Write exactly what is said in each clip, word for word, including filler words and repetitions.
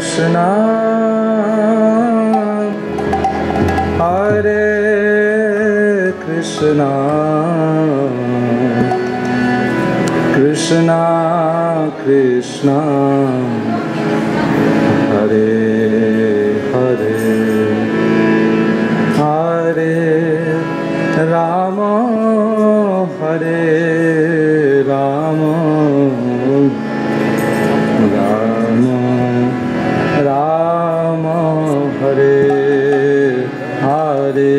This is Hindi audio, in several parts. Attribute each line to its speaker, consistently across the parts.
Speaker 1: Krishna, Hare Krishna, Krishna Krishna, Hare Hare, Hare Rama, Hare Rama, Rama Rama, Hare Hare,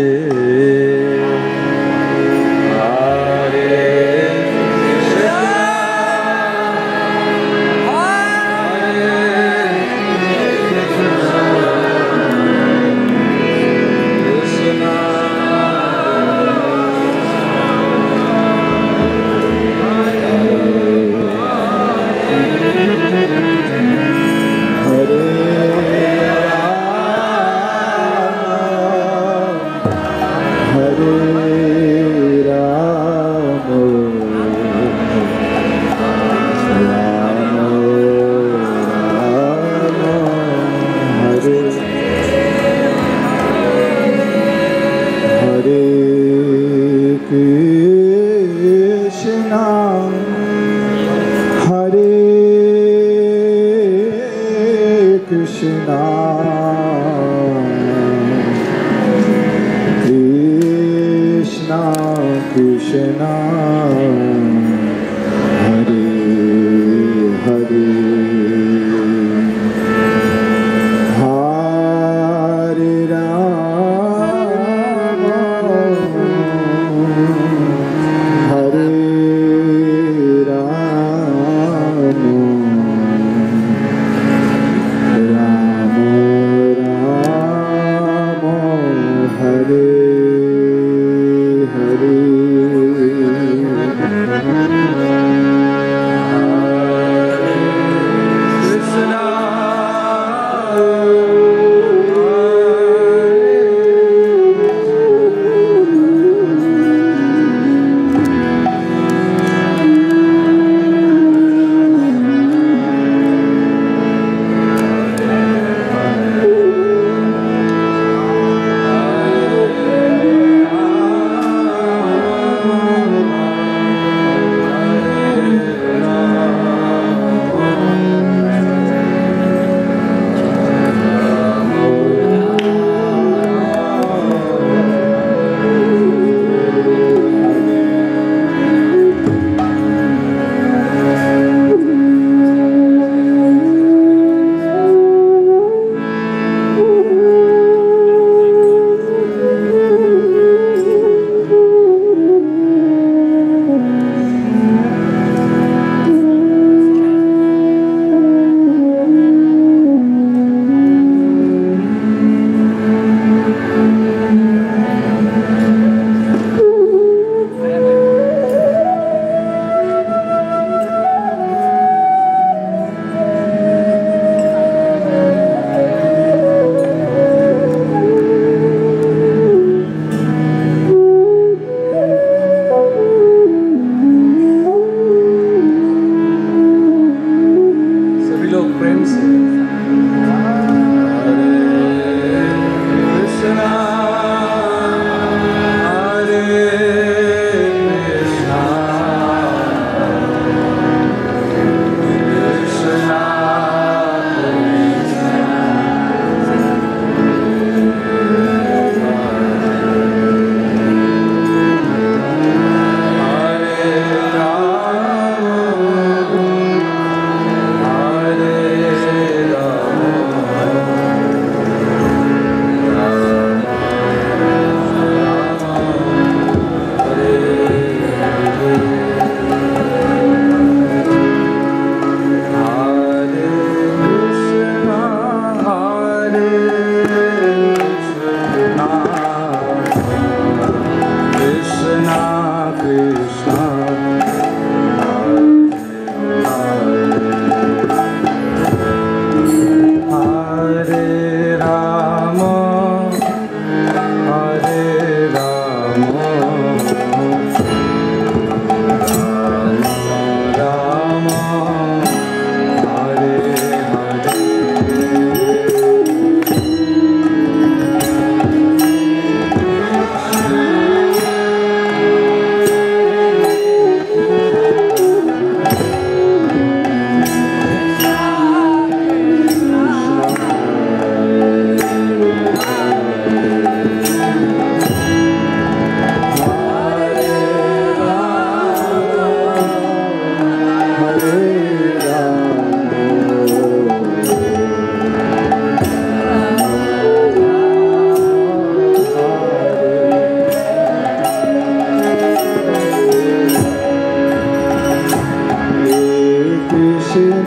Speaker 1: Hare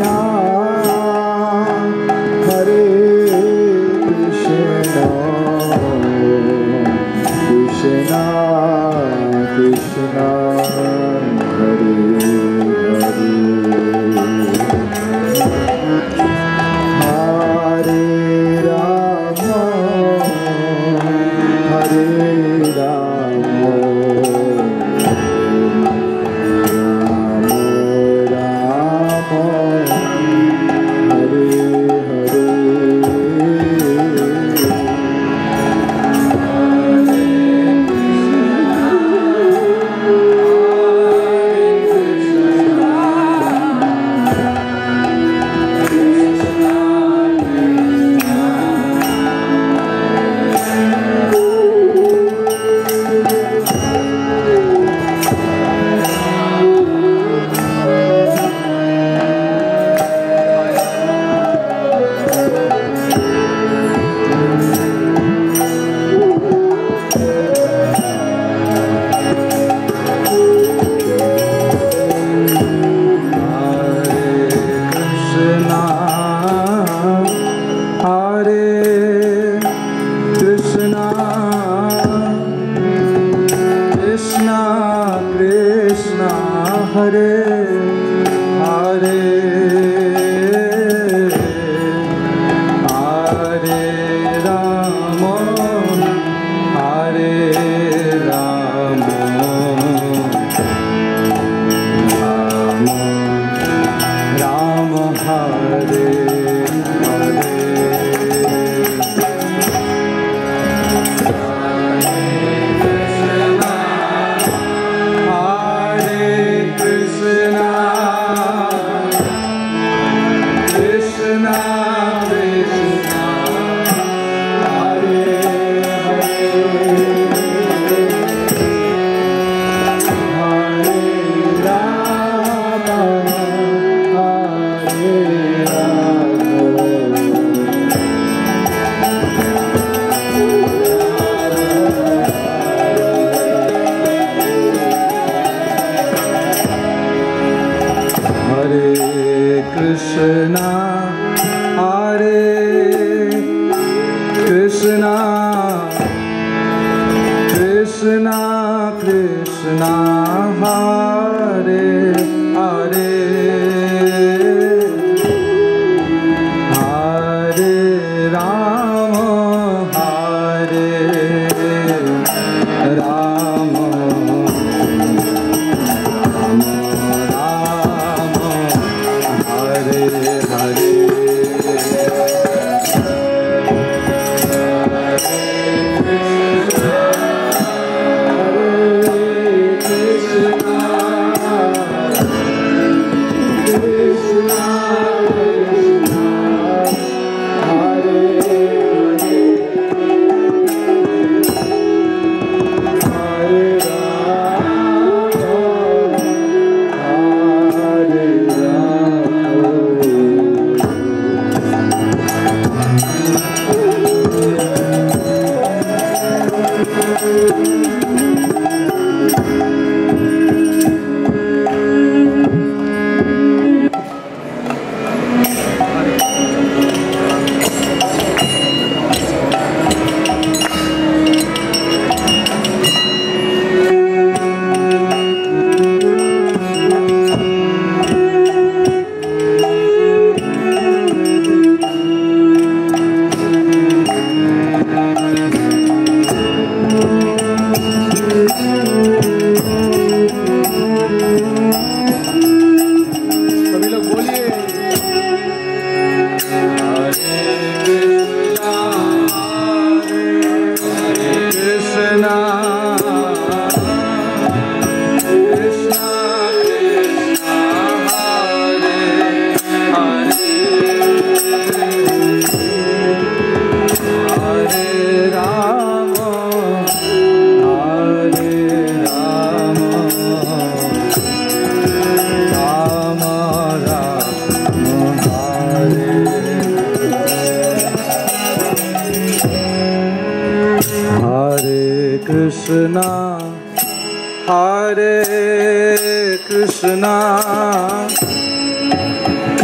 Speaker 1: Krishna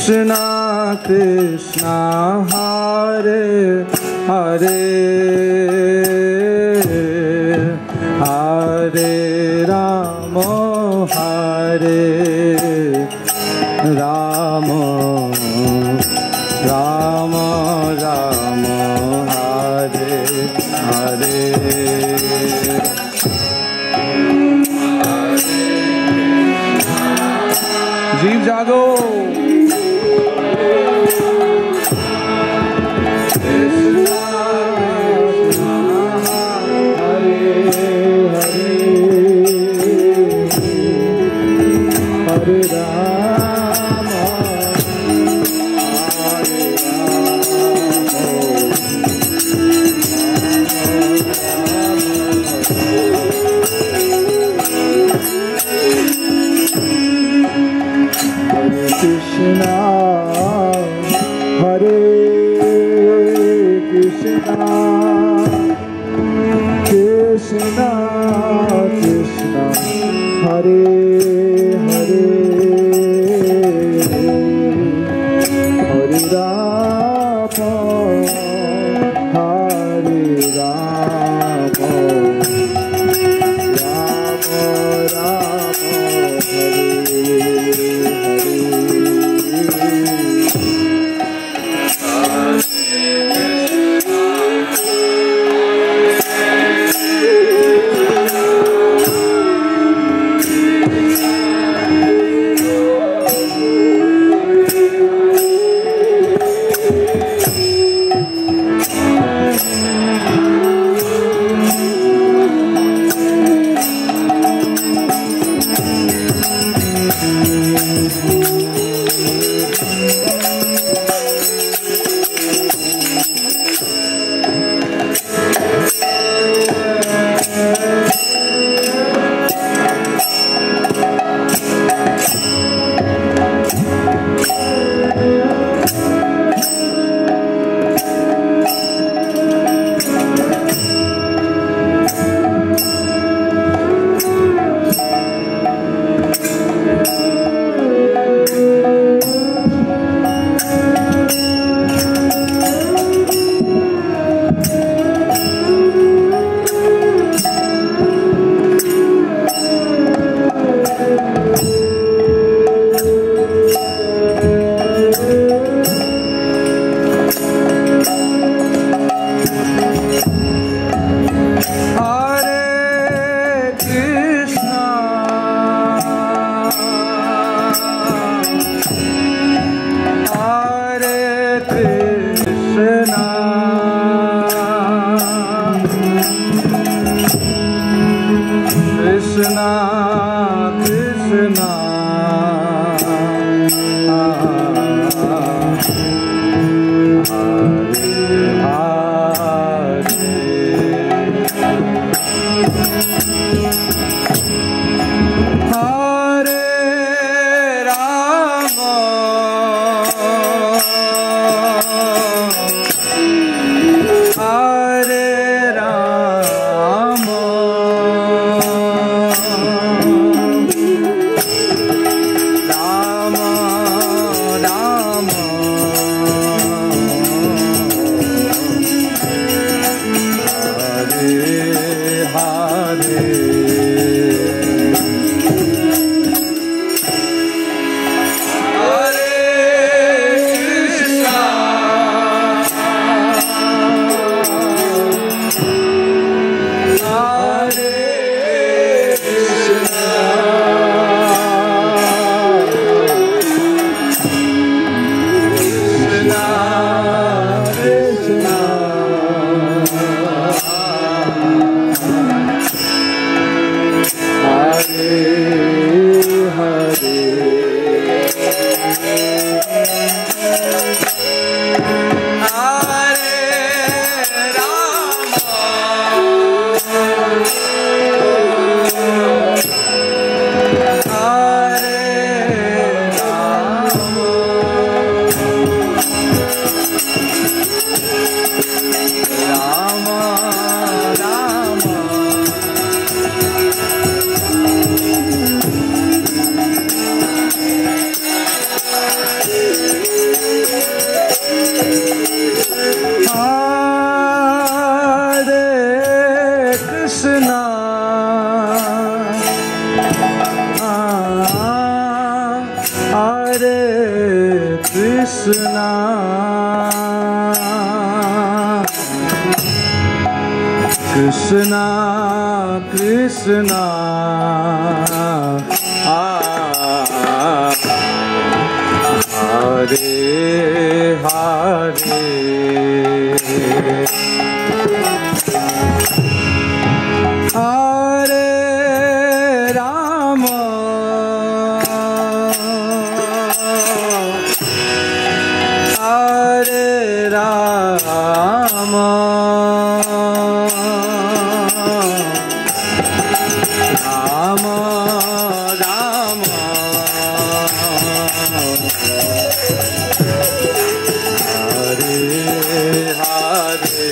Speaker 1: Krishna Krishna Hare Hare Hare Rama Hare Rama Rama Rama Hare Hare जीव जागो Krishna Hare Krishna Krishna Krishna Hare Hare Hare Rama Hare Rama Rama Rama Hare
Speaker 2: Krishna Krishna Krishna ah, Hare Hare Hare Rama Hare Rama Rama Rama Hare Hare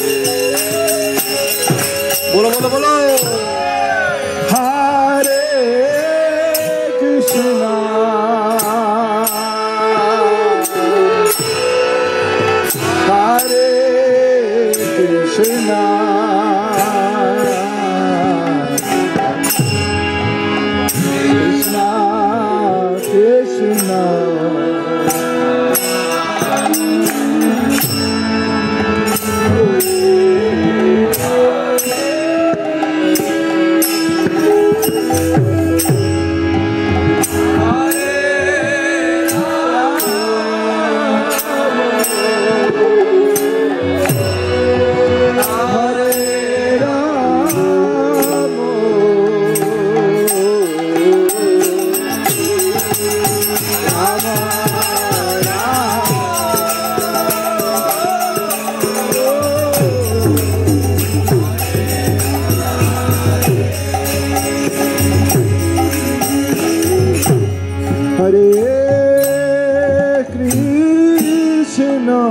Speaker 2: बोलो बोलो बोलो
Speaker 1: Hare Krishna Hare Krishna Krishna Krishna Hare Krishna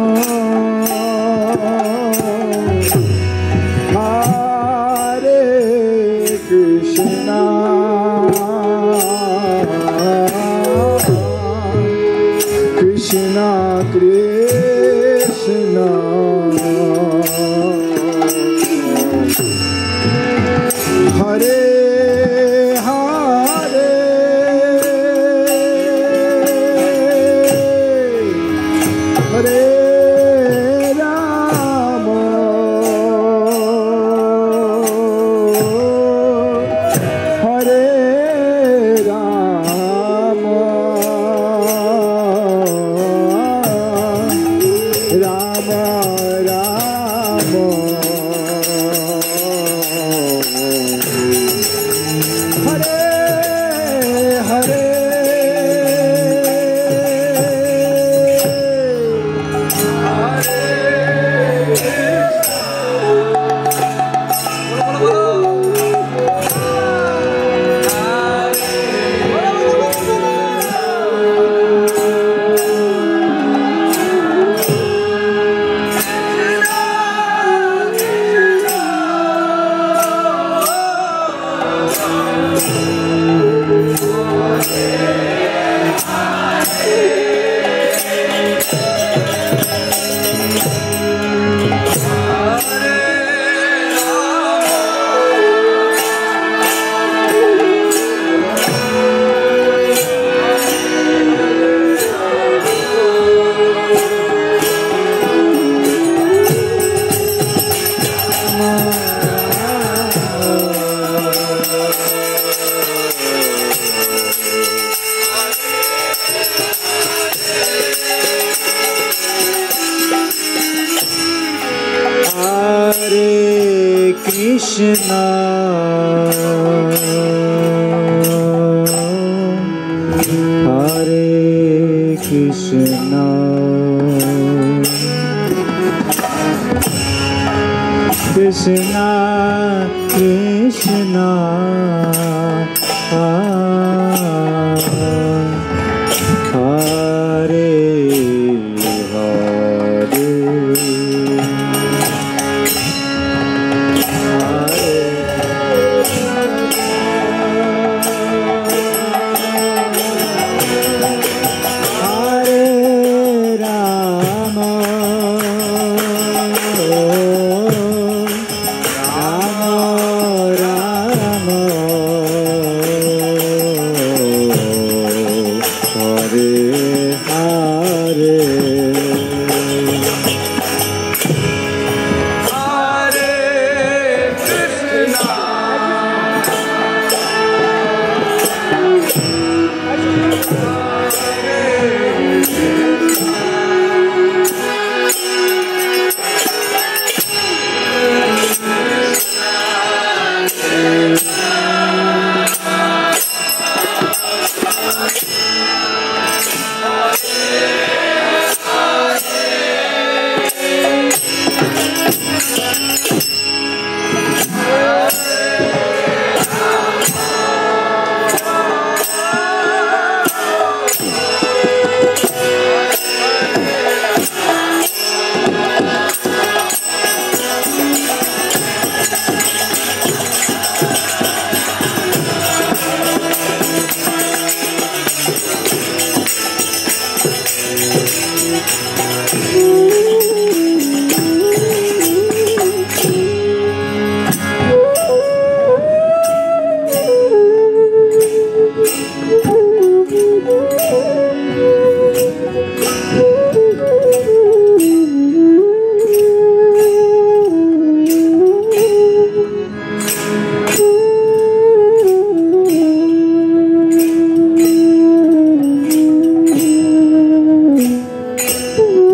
Speaker 1: Hare Krishna Krishna Krishna Hare Krishna Hare Krishna Krishna Krishna Hare Rama
Speaker 3: Ooh.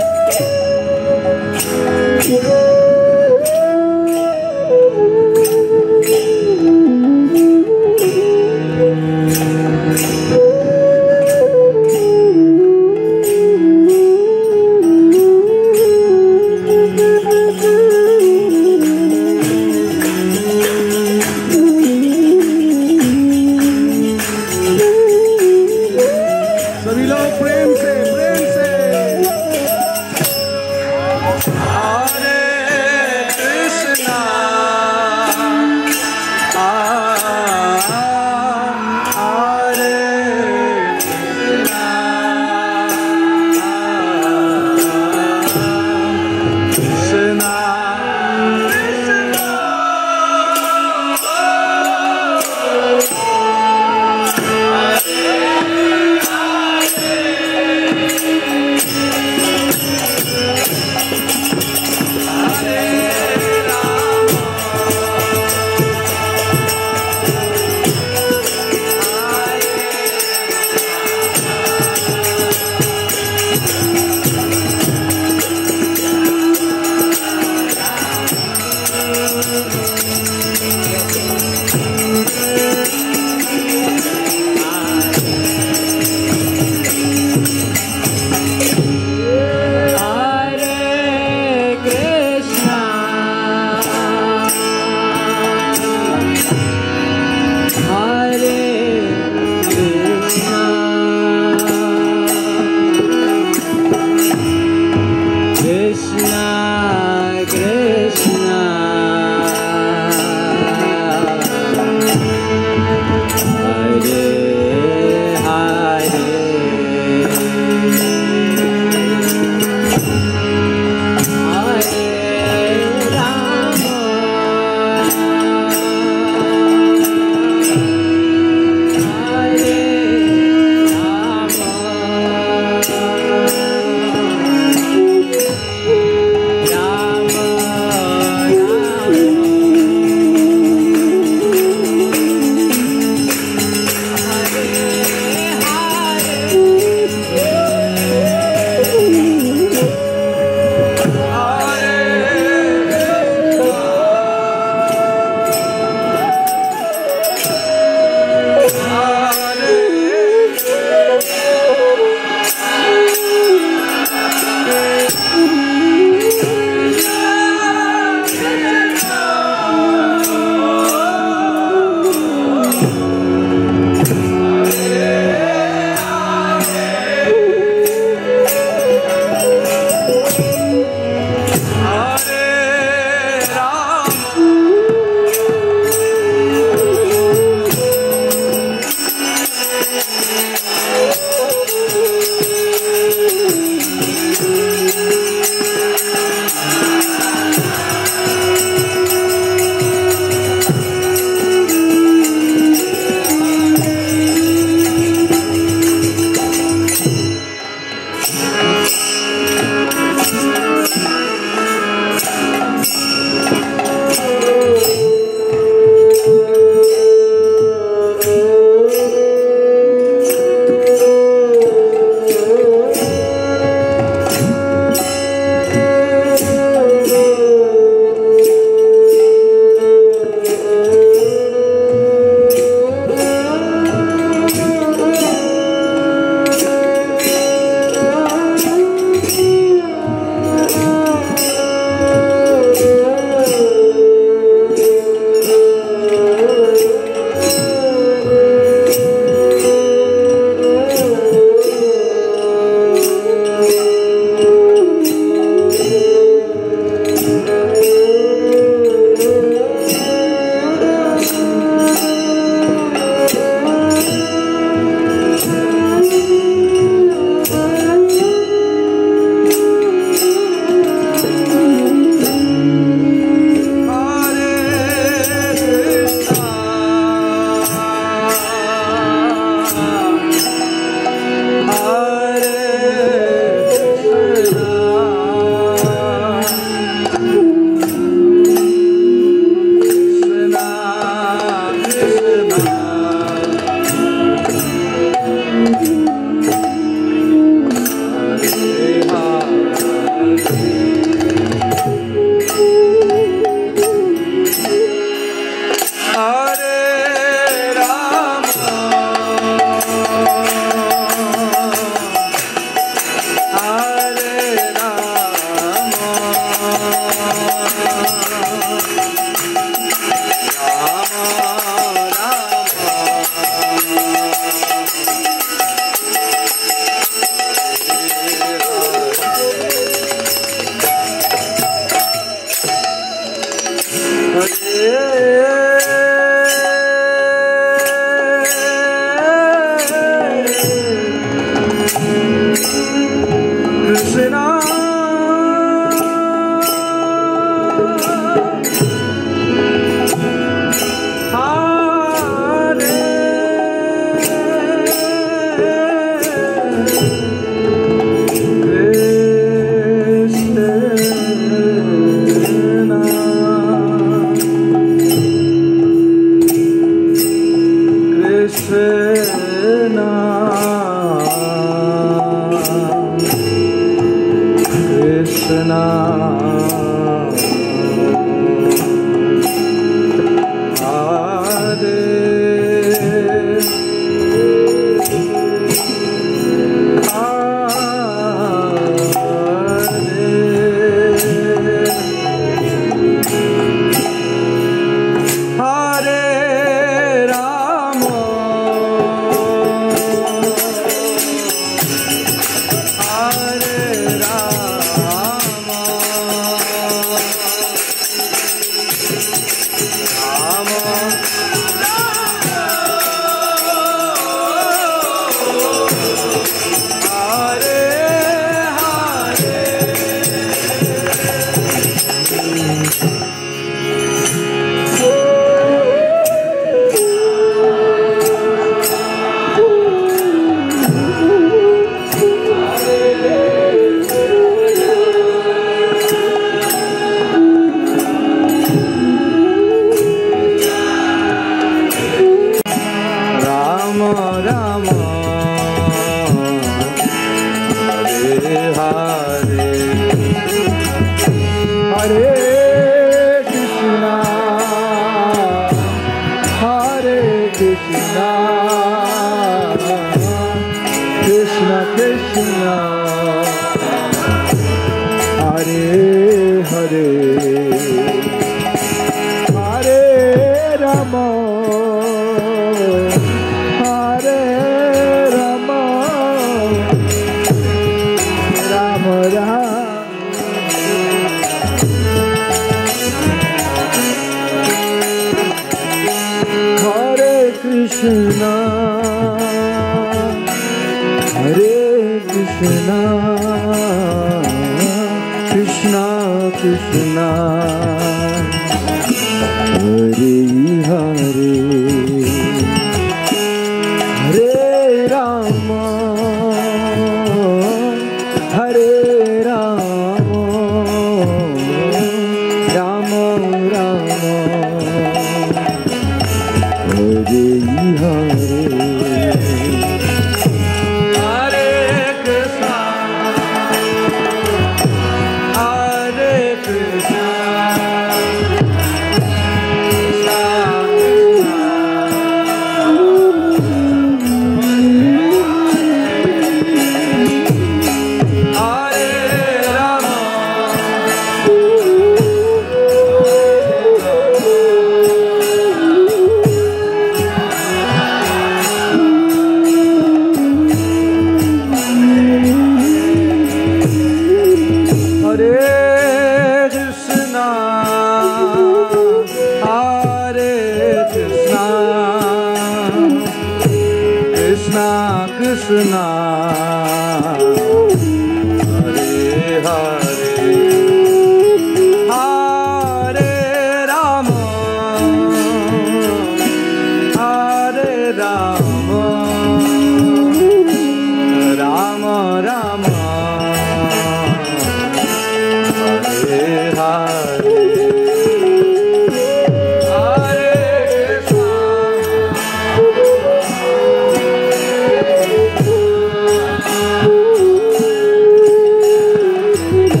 Speaker 3: Hare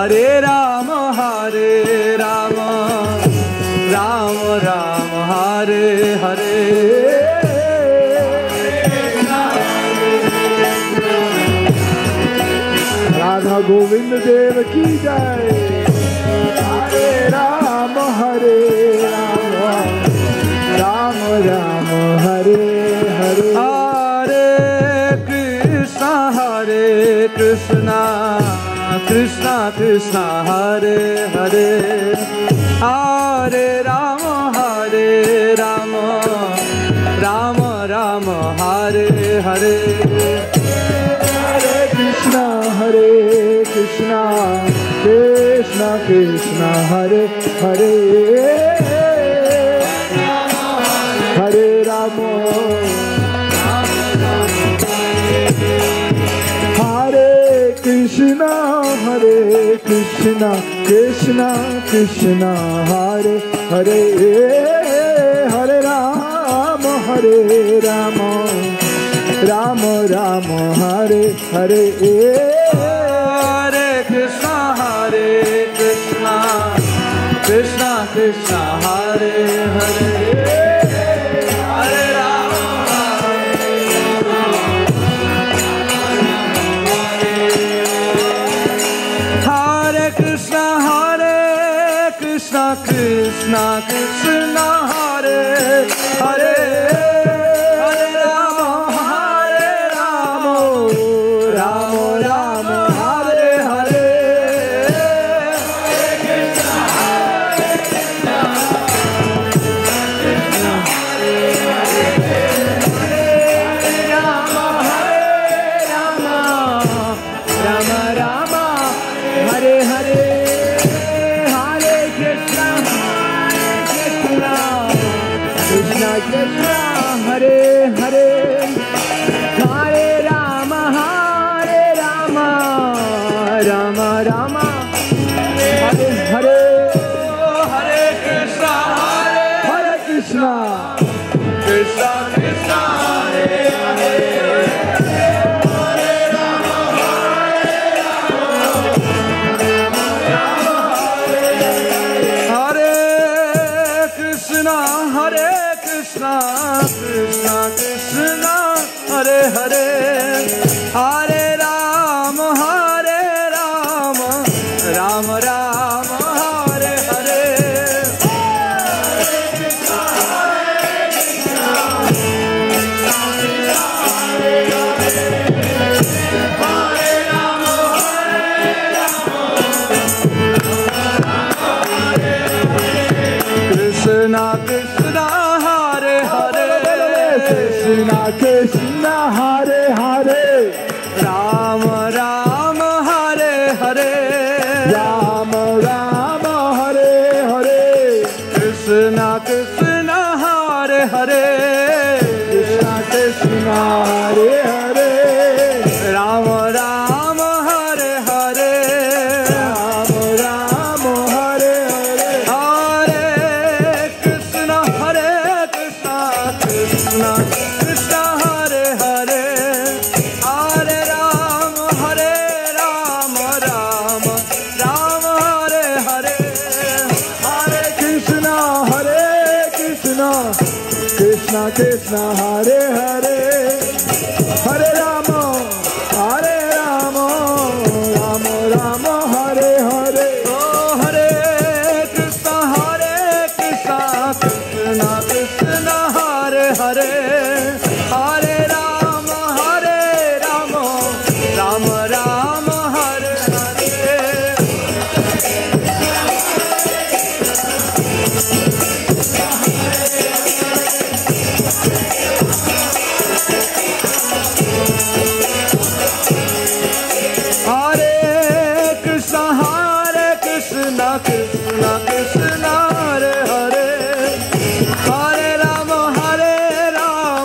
Speaker 2: हरे राम हरे राम राम राम हरे हरे
Speaker 1: राधा गोविंद देव की जय। हरे राम हरे राम राम राम हरे हरे।
Speaker 2: हरे कृष्णा हरे कृष्णा कृष्णा कृष्णा हरे हरे हरे राम हरे राम राम राम हरे हरे
Speaker 1: हरे कृष्णा हरे कृष्णा कृष्णा कृष्णा हरे हरे हरे राम हरे कृष्णा हरे कृष्णा कृष्णा कृष्णा हरे हरे हरे राम हरे राम राम राम हरे हरे
Speaker 2: हरे कृष्णा हरे कृष्णा कृष्णा कृष्णा हरे हरे हरे राम हरे कृष्णा हरे कृष्णा कृष्णा कृष्णा हरे हरे हरे राम हरे राम राम राम हरे हरे
Speaker 1: कृष्णा हरे हरे हरे राम हरे राम राम राम हरे हरे
Speaker 2: हरे कृष्णा हरे
Speaker 1: हरे कृष्णा
Speaker 2: कृष्णा कृष्णा हरे हरे कृष्णा कृष्णा हरे हरे हरे राम हरे राम राम राम हरे हरे कृष्णा कृष्णा हरे हरे
Speaker 1: कृष्णा कृष्णा हरे हरे
Speaker 2: राम राम हरे हरे
Speaker 1: राम राम हरे हरे
Speaker 2: कृष्णा कृष्णा हरे हरे
Speaker 1: कृष्णा कृष्णा हरे हरे
Speaker 2: राम राम हरे हरे
Speaker 1: राम राम हरे हरे
Speaker 2: हरे कृष्णा हरे कृष्णा कृष्णा कृष्णा हरे हरे हरे राम हरे राम राम राम हरे हरे
Speaker 1: हरे कृष्णा हरे कृष्णा कृष्णा कृष्णा हरे हरे हरे राम हरे राम राम राम हरे हरे
Speaker 2: ओ हरे कृष्णा हरे कृष्णा कृष्णा कृष्णा हरे हरे हरे राम हरे राम राम राम हरे हरे हरे कृष्णा हरे कृष्णा कृष्णा कृष्णा हरे हरे हरे राम हरे राम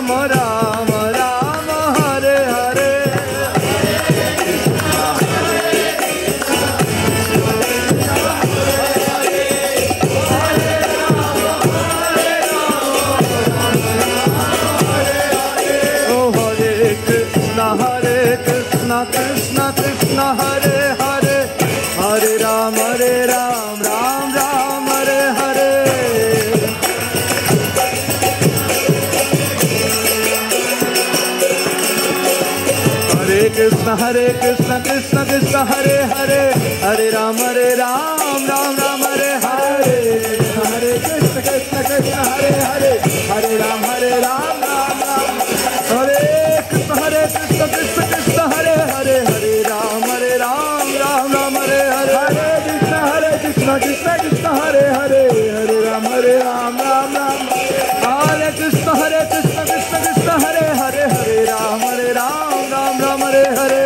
Speaker 2: कृष्ण हरे कृष्ण कृष्ण कृष्ण हरे हरे हरे राम हरे राम राम राम हरे हरे
Speaker 1: हरे कृष्ण कृष्ण कृष्ण हरे हरे हरे राम हरे राम राम राम
Speaker 2: हरे कृष्ण हरे कृष्ण कृष्ण कृष्ण हरे हरे हरे राम हरे राम राम राम हरे हरे
Speaker 1: हरे कृष्ण हरे कृष्ण कृष्ण कृष्ण हरे हरे हरे राम हरे राम राम राम
Speaker 2: हरे कृष्ण हरे कृष्ण कृष्ण कृष्ण हरे हरे हरे राम हरे राम राम राम हरे हरे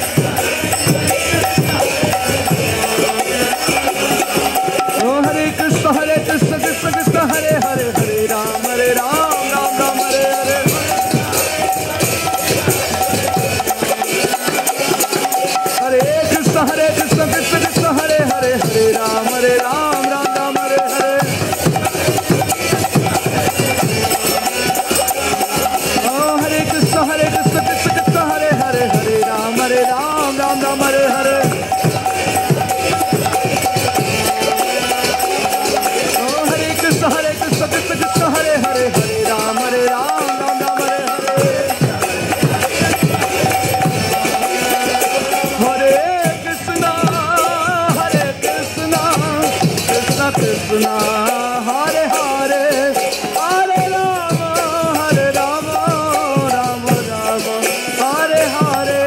Speaker 2: ओ हरे कृष्ण हरे कृष्ण कृष्ण कृष्ण हरे हरे हरे राम हरे राम राम राम हरे हरे हरे कृष्ण हरे कृष्ण कृष्ण कृष्ण हरे हरे हरे राम हरे राम राम राम हरे हरे ओ हरे कृष्ण हरे कृष्ण कृष्ण कृष्ण हरे हरे हरे राम हरे राम राम राम हरे हरे ओ हरे कृष्ण हरे कृष्ण कृष्ण कृष्ण हरे हरे हरे राम हरे राम राम राम हरे हरे हरे कृष्ण हरे कृष्ण कृष्ण कृष्ण हरे हरे हरे राम हरे राम राम राम हरे हरे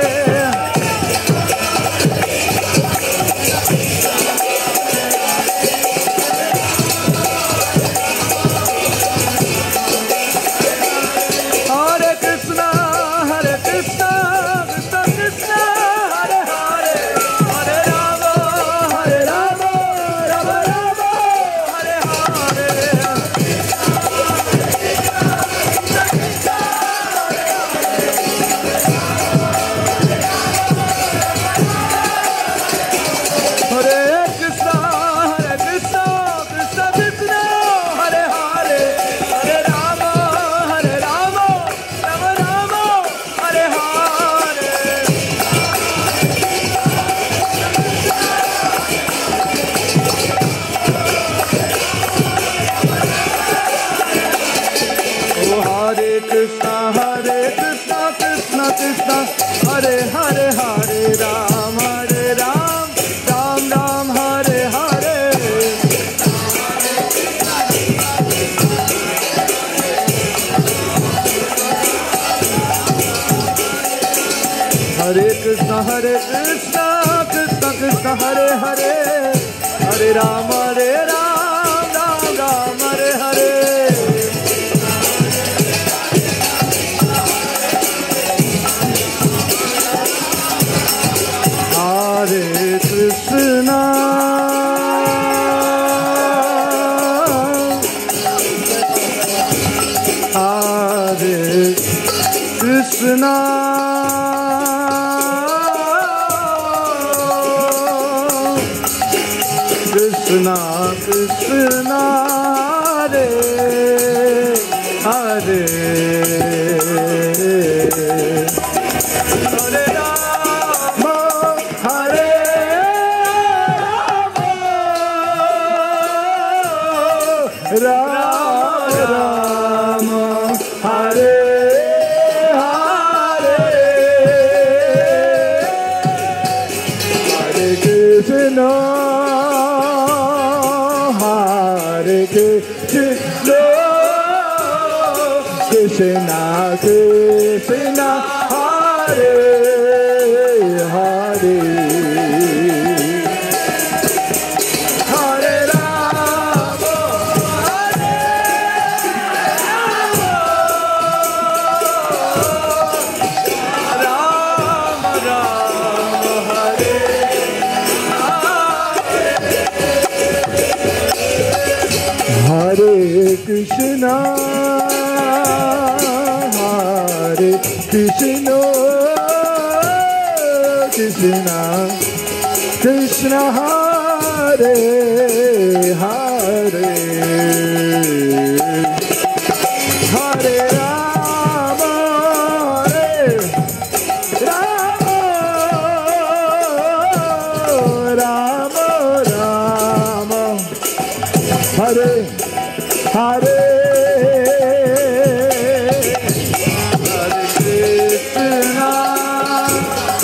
Speaker 2: हरे कृष्ण हरे कृष्ण कृष्ण कृष्ण हरे हरे हरे राम हरे राम राम राम हरे हरे हरे कृष्ण हरे कृष्ण कृष्ण कृष्ण हरे हरे हरे राम हरे राम राम राम हरे हरे ओ हरे कृष्ण हरे कृष्ण कृष्ण कृष्ण हरे हरे हरे राम हरे राम राम राम हरे हरे हरे कृष्ण हरे कृष्ण कृष्ण कृष्ण हरे हरे हरे राम हरे राम राम राम हरे हरे हरे कृष्ण हरे कृष्ण कृष्ण कृष्ण हरे हरे हरे राम हरे
Speaker 1: राम राम हरे हरे हरे कृष्ण हरे कृष्ण कृष्ण कृष्ण हरे हरे हरे राम हरे
Speaker 2: राम राम हरे
Speaker 1: हरे कृष्ण हरे कृष्ण कृष्ण कृष्ण हरे हरे हरे राम हरे राम राम राम हरे हरे
Speaker 2: हरे कृष्ण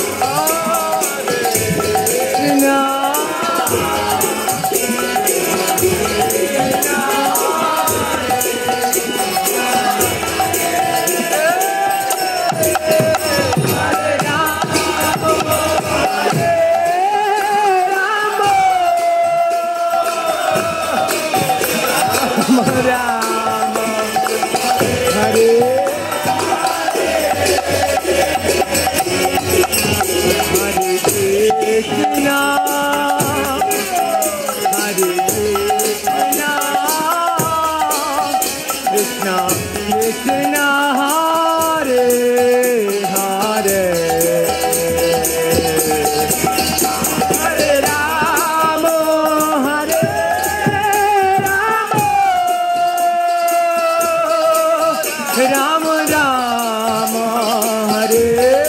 Speaker 2: राम राम हरे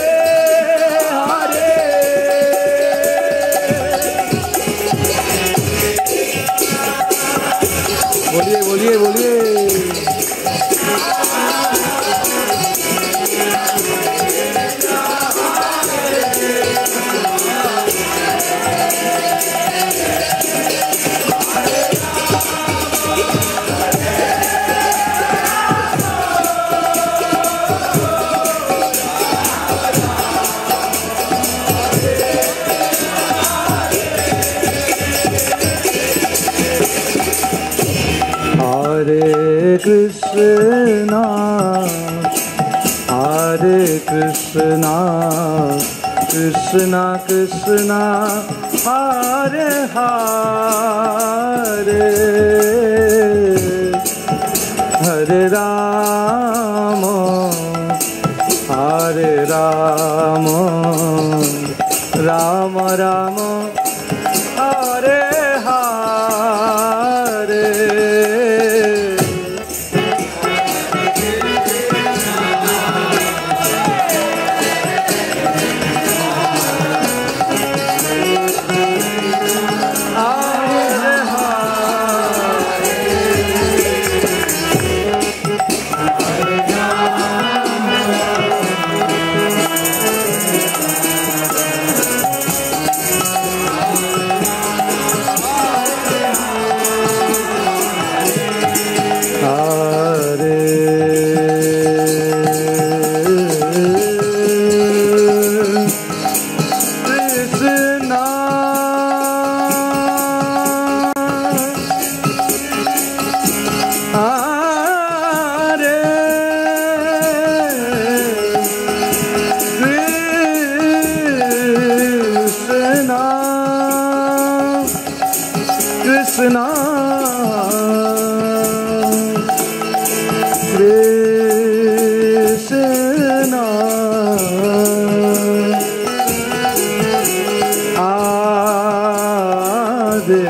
Speaker 2: हरे। बोलिए बोलिए बोलिए। Hare Krishna, Hare Krishna, Krishna Krishna, Hare Hare, Hare Rama, Hare Rama, Rama Rama, Hare Hare। Krishna Krishna Hare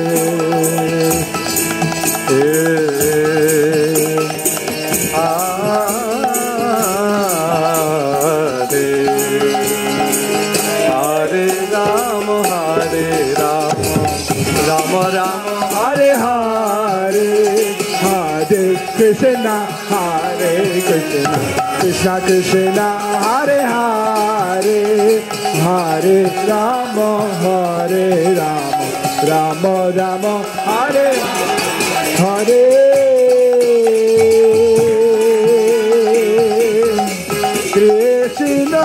Speaker 2: Hare Rama Hare Rama Rama Rama Hare Hare, Hare Krishna Hare Krishna, Krishna Krishna Hare Hare, Hare Rama Hare Rama Rama Rama Hare Hare। Krishna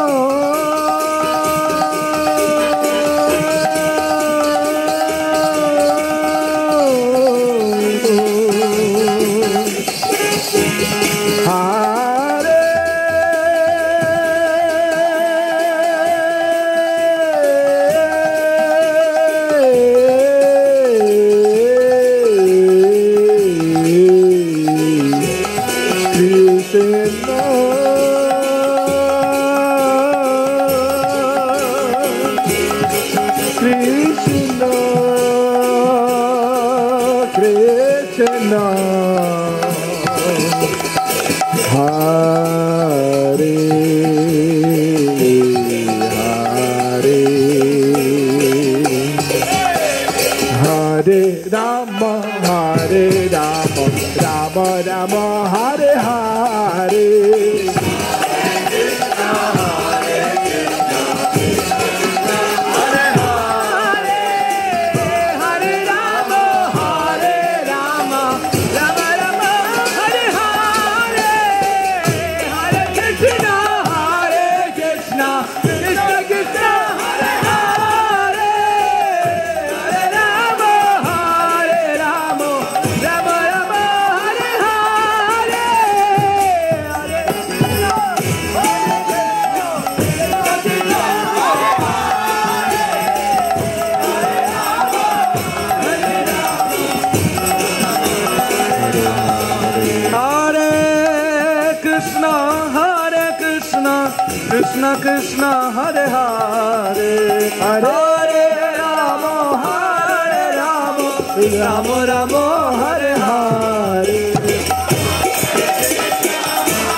Speaker 2: Krishna Krishna Hare Hare, Hare Rama Hare Rama, Rama Rama Hare Hare।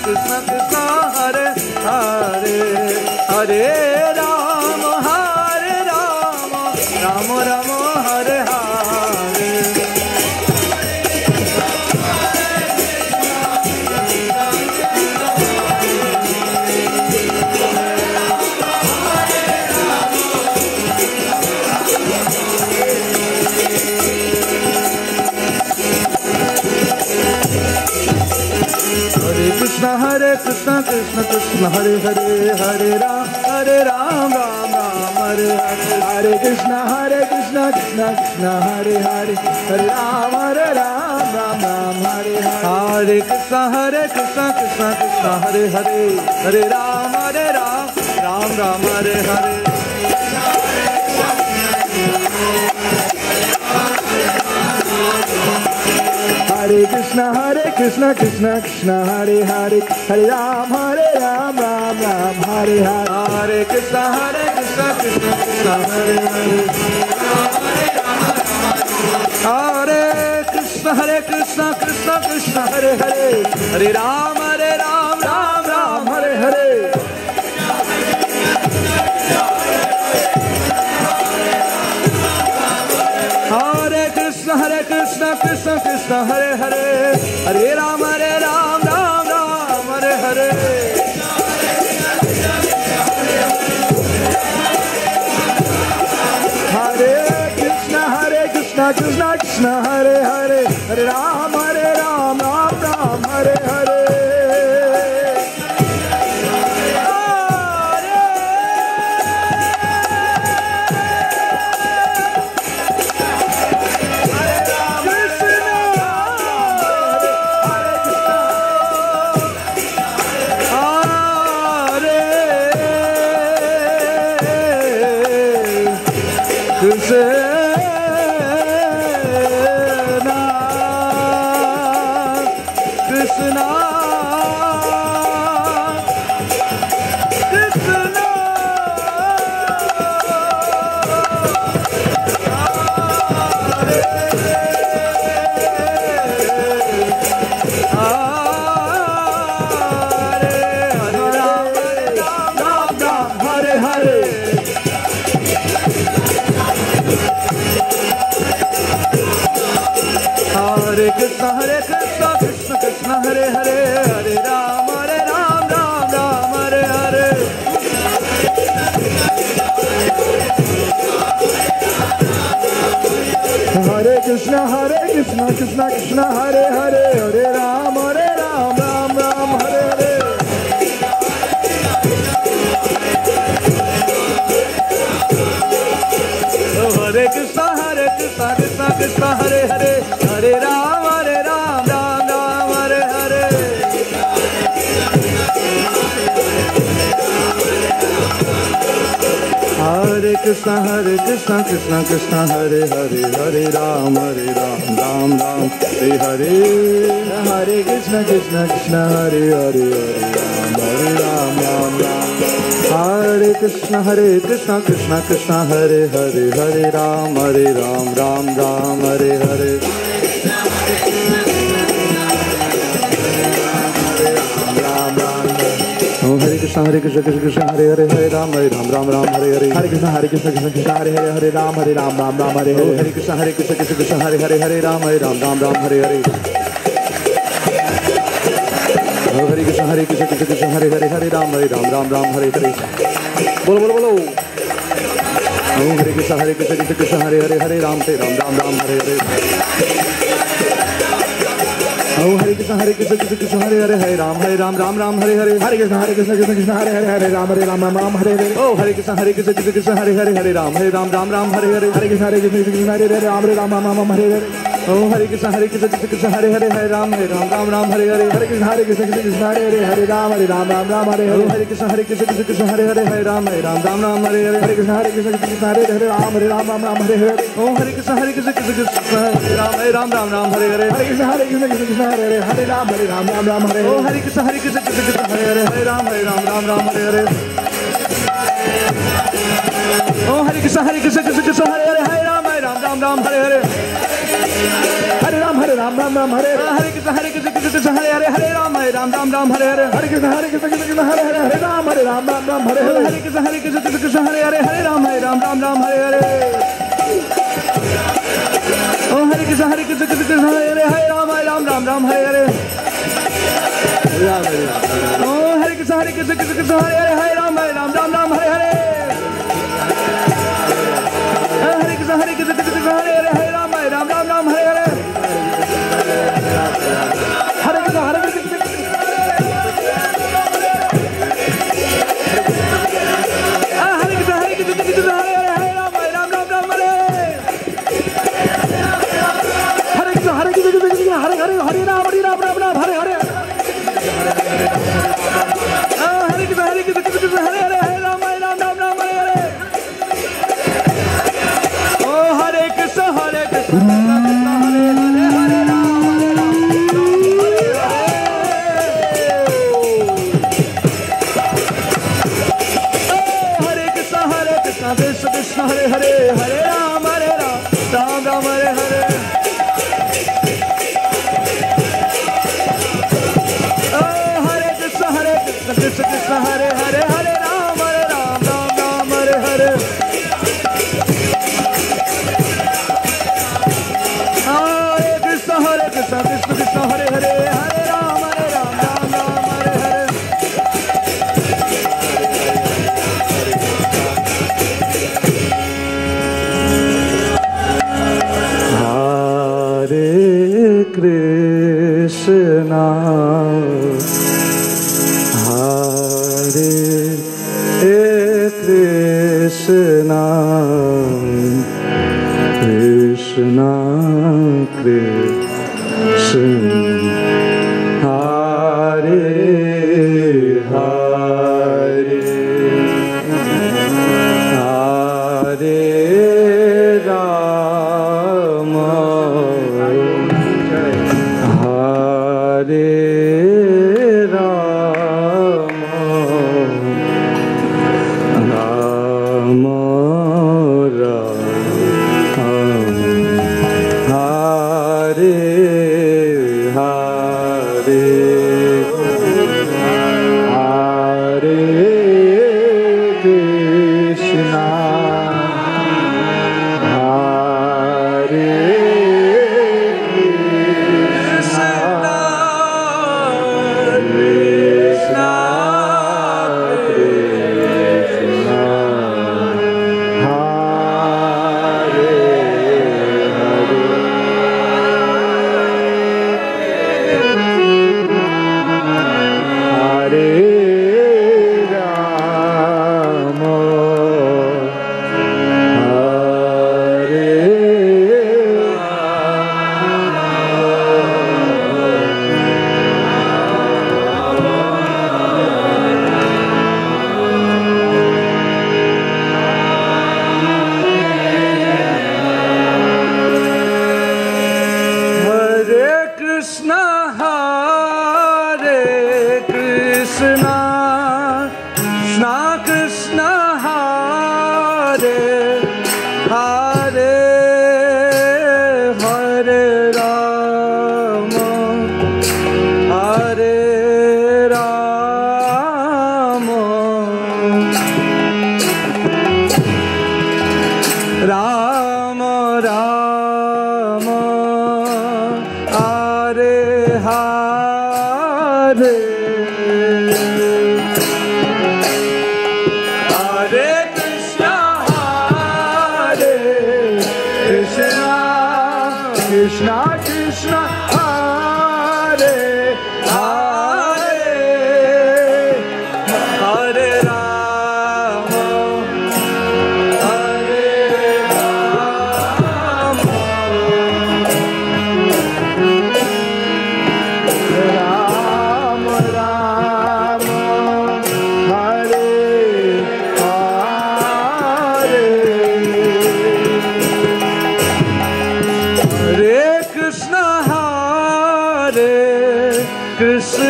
Speaker 2: Krishna Krishna Hare Hare Hare Ram हरे राम राम राम हरे हरे कृष्ण हरे कृष्ण कृष्ण कृष्ण हरे हरे हरे राम हरे राम राम राम हरे हरे
Speaker 1: हरे कृष्णा हरे कृष्णा कृष्णा कृष्णा हरे हरे हरे राम हरे राम राम राम हरे हरे
Speaker 2: हरे कृष्ण हरे कृष्ण कृष्ण कृष्ण हरे हरे हरे राम हरे राम राम राम हरे हरे
Speaker 1: हरे कृष्णा हरे कृष्णा कृष्णा कृष्णा हरे हरे हरे राम हरे राम राम राम हरे हरे
Speaker 2: हरे कृष्ण हरे कृष्ण कृष्ण कृष्ण हरे हरे हरे कृष्ण हरे कृष्ण कृष्ण कृष्ण हरे हरे हरे राम हरे राम राम राम हरे हरे हरे कृष्ण हरे कृष्ण कृष्ण कृष्ण हरे हरे हरे राम हरे राम राम राम हरे हरे
Speaker 1: हरे कृष्णा हरे कृष्णा कृष्णा कृष्णा हरे हरे हरे राम हरे राम राम राम हरे हरे
Speaker 2: हरे कृष्ण हरे कृष्ण कृष्ण कृष्ण हरे हरे हरे राम हरे राम राम राम हरे हरे
Speaker 1: हरे कृष्णा हरे कृष्णा कृष्णा कृष्णा हरे हरे हरे राम हरे राम राम राम हरे हरे
Speaker 2: हरे कृष्ण हरे कृष्ण कृष्ण कृष्ण हरे हरे हरे राम हरे राम राम राम हरे हरे हरे कृष्ण हरे कृष्ण कृष्ण कृष्ण हरे हरे हरे राम हरे राम राम राम हरे हरे
Speaker 1: हरे कृष्णा कृष्णा कृष्णा हरे हरे हरे राम हरे राम राम राम
Speaker 2: हरे कृष्ण हरे कृष्ण कृष्ण कृष्ण हरे हरे हरे राम हरे राम राम राम हरे हरे
Speaker 1: राम राम
Speaker 2: ओम हरे कृष्ण हरे कृष्ण कृष्ण कृष्ण हरे हरे हरे राम हरे राम राम राम हरे हरे
Speaker 1: हरे कृष्णा हरे कृष्णा कृष्णा कृष्णा हरे हरे हरे राम हरे राम राम राम हरे
Speaker 2: ओम
Speaker 1: हरे
Speaker 2: हरे कृष्ण हरे कृष्ण कृष्ण कृष्ण हरे हरे हरे राम हरे राम राम राम हरे हरे ओम हरे कृष्ण हरे कृष्ण कृष्ण कृष्ण हरे हरे हरे राम हरे राम राम राम हरे हरे बोलो बोलो बोलो ओम हरे कृष्ण हरे कृष्ण कृष्ण कृष्ण हरे हरे हरे राम हरे राम राम राम हरे हरे ओम हरे कृष्ण हरे कृष्ण कृष्ण कृष्ण हरे हरे हरे राम हरे राम राम राम हरे हरे
Speaker 1: हरे कृष्णा हरे कृष्णा कृष्णा कृष्णा हरे हरे हरे राम हरे राम राम राम हरे हरे
Speaker 2: ओ हरे कृष्ण हरे कृष्ण कृष्ण कृष्ण हरे हरे हरे राम हरे राम राम राम हरे हरे
Speaker 1: हरे कृष्णा हरे कृष्णा कृष्णा हरे हरे राम हरे राम राम राम हरे हरे
Speaker 2: ओम हरे कृष्ण हरे कृष्ण कृष्ण कृष्ण हरे हरे हरे राम हरे राम राम राम हरे हरे
Speaker 1: हरे कृष्णा हरे कृष्णा कृष्णा कृष्णा हरे हरे हरे राम हरे राम राम राम हरे हरे
Speaker 2: ओम हरे कृष्ण हरे कृष्ण कृष्ण कृष्ण हरे हरे हरे राम हरे राम राम राम हरे हरे
Speaker 1: हरे कृष्णा हरे कृष्णा कृष्णा कृष्णा हरे हरे राम हरे राम राम राम हरे हरे
Speaker 2: ओम हरे कृष्ण हरे कृष्ण कृष्ण कृष्ण हरे राम हरे राम राम राम हरे हरे
Speaker 1: हरे कृष्णा हरे कृष्णा कृष्णा कृष्णा हरे हरे हरे राम हरे राम राम राम हरे
Speaker 2: ओम
Speaker 1: हरे
Speaker 2: हरे कृष्ण हरे कृष्ण कृष्ण कृष्ण हरे हरे हरे राम हरे Ram Ram Ram Hare Hare Oh Hare Krishna, Hare Krishna, Krishna Krishna, Hare Hare, Hare Ram, Hare Ram, Ram Ram, Hare Hare.
Speaker 1: Hare Ram, Hare Ram, Ram Ram, Hare Hare.
Speaker 2: Hare Krishna, Hare Krishna, Krishna Krishna, Hare Hare, Hare Ram, Hare Ram, Ram Ram, Hare Hare.
Speaker 1: Hare Krishna, Hare Krishna, Krishna Krishna, Hare Hare, Hare Ram, Hare Ram, Ram Ram, Hare Hare.
Speaker 2: Hare Krishna, Hare Krishna, Krishna Krishna, Hare Hare, Hare Ram, Hare Ram, Ram Ram, Hare Hare. Oh Hare Krishna, Hare Krishna, Krishna Krishna, Hare Hare, Hare Ram, Hare Ram, Ram Ram, Hare Hare. Oh Hare Krishna, Hare Krishna, Krishna Krishna, Hare Hare, Hare Ram, Hare Ram, Ram Ram, Hare Hare. Hare Krishna, Hare Krishna, Krishna Krishna, Hare Hare, Hare Ram, Hare Ram, Ram Ram, Hare Hare.
Speaker 1: Hare Krishna, Hare Krishna. Hare Hare, Hare Ram, Hare Ram, Ram Ram, Hare Hare.
Speaker 2: Hare Krishna, Hare Krishna, Krishna Krishna, Hare Hare, Hare Ram, Hare Ram, Ram Ram, Hare Hare. Oh Hare Krishna, Hare Krishna, Krishna Krishna, Hare Hare, Hare Ram, Hare Ram, Hare Hare. Hare Krishna, Hare Krishna, Krishna Krishna, Hare Hare, Hare Ram, Hare Ram, Ram Ram, Hare Hare. Krishna Krishna, Hare Hare, Hare Ram, Hare Ram, Ram Ram, Hare Hare. Hare Krishna, Hare Krishna, Krishna Krishna, Hare Hare, Hare Ram, Hare Ram, Ram Ram, Hare Hare.
Speaker 1: Hare Krishna, Krishna, Krishna, Krishna, Hare Hare, Hare Rama, Hare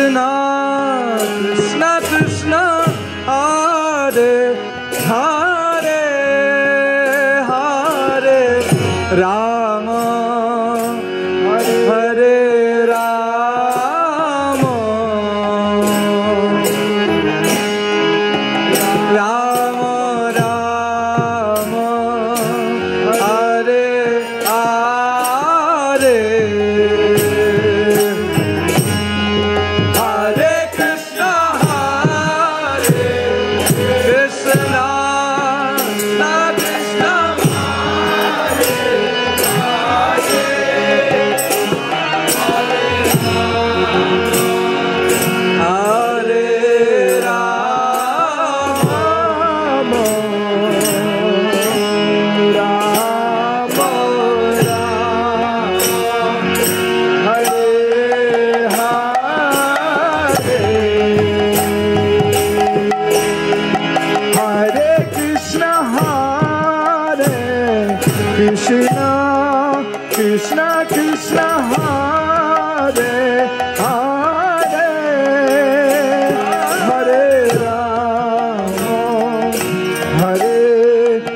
Speaker 1: Krishna, Krishna, Hare Hare.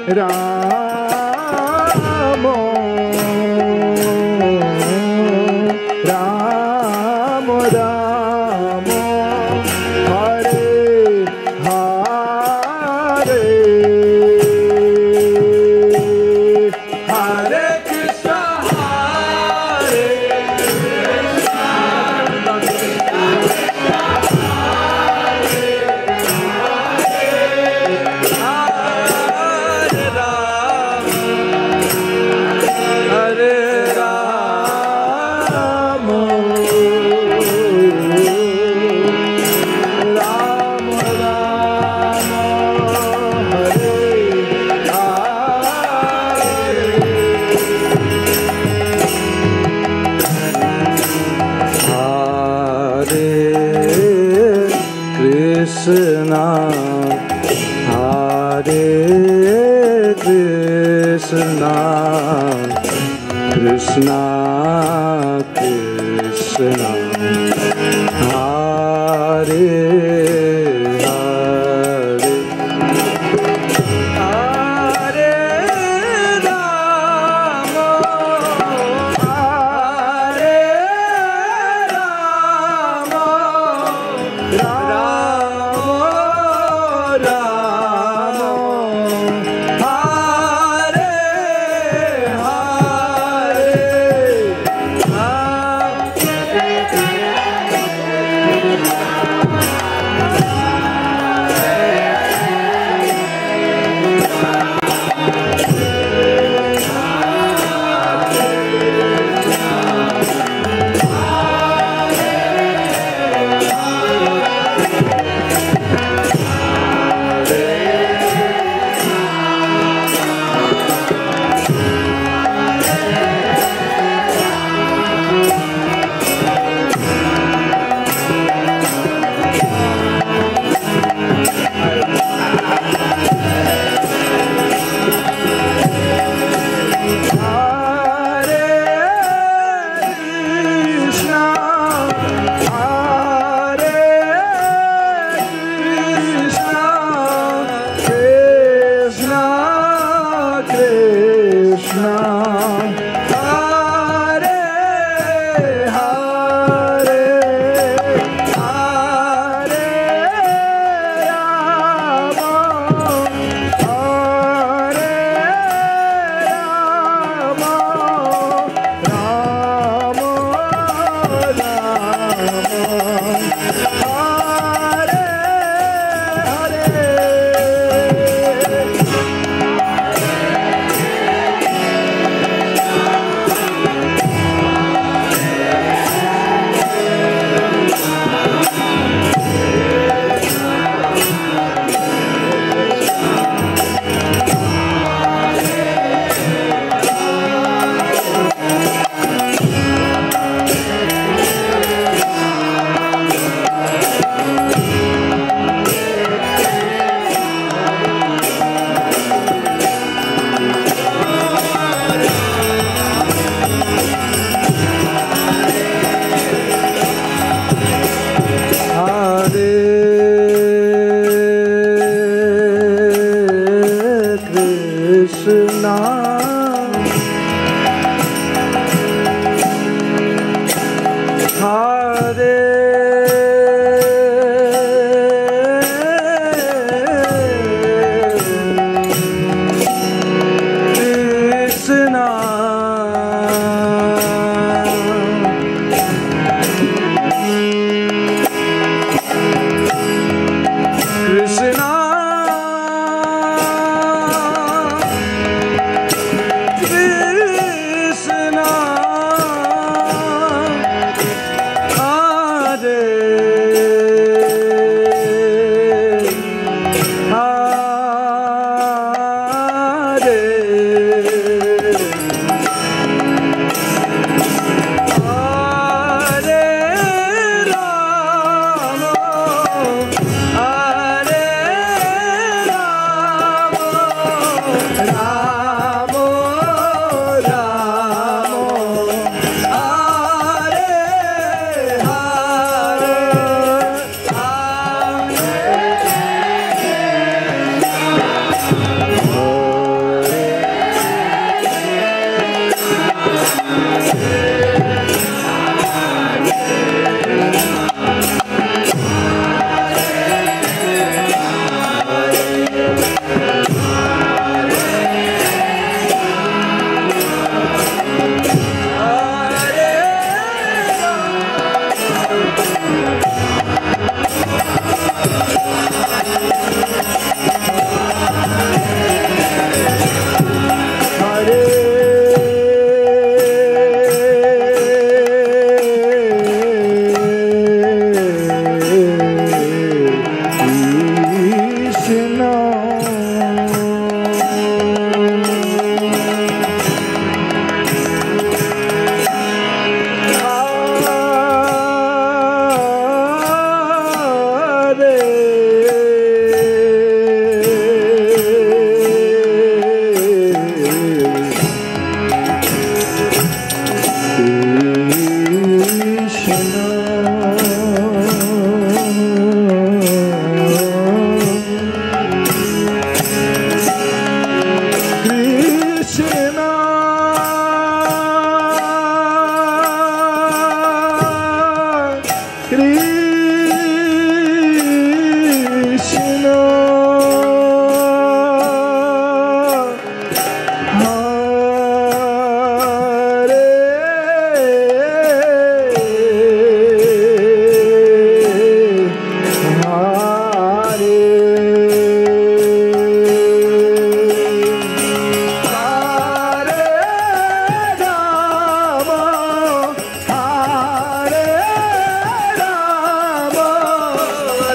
Speaker 1: Ram Ram Ram Hare Hare Hare Krishna हरे Krishna, Hare Krishna, Krishna Krishna, Hare Hare, Hare Rama, Hare Rama, Rama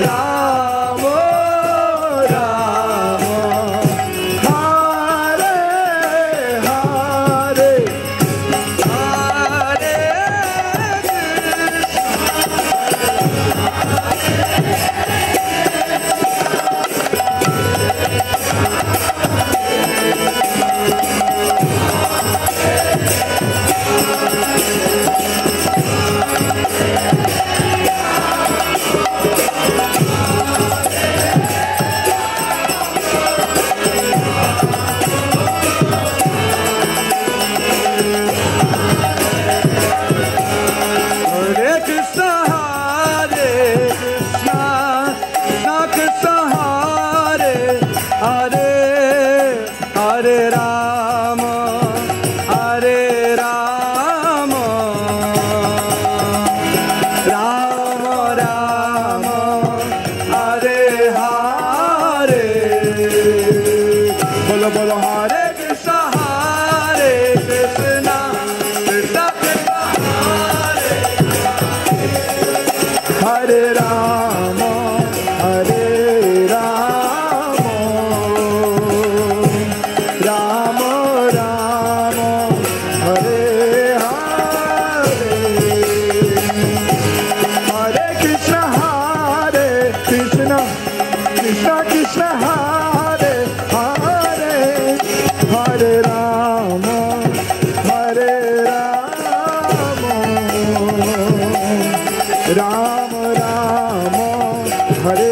Speaker 1: Rama Rama Hare Hare Hare Ram Ram Hare